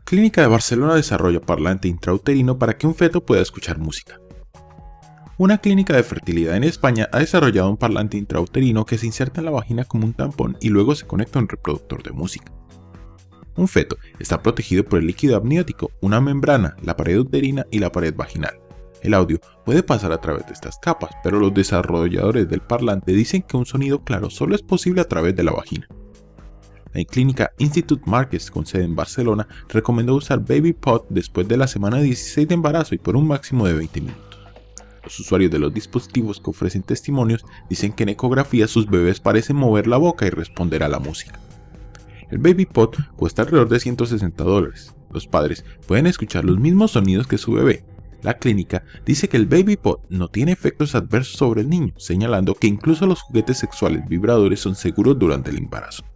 Clínica de Barcelona desarrolla parlante intrauterino para que un feto pueda escuchar música. Una clínica de fertilidad en España ha desarrollado un parlante intrauterino que se inserta en la vagina como un tampón y luego se conecta a un reproductor de música. Un feto está protegido por el líquido amniótico, una membrana, la pared uterina y la pared vaginal. El audio puede pasar a través de estas capas, pero los desarrolladores del parlante dicen que un sonido claro solo es posible a través de la vagina. La clínica Institut Marquès, con sede en Barcelona, recomendó usar BabyPod después de la semana 16 de embarazo y por un máximo de 20 minutos. Los usuarios de los dispositivos que ofrecen testimonios dicen que en ecografía sus bebés parecen mover la boca y responder a la música. El BabyPod cuesta alrededor de $160. Los padres pueden escuchar los mismos sonidos que su bebé. La clínica dice que el BabyPod no tiene efectos adversos sobre el niño, señalando que incluso los juguetes sexuales vibradores son seguros durante el embarazo.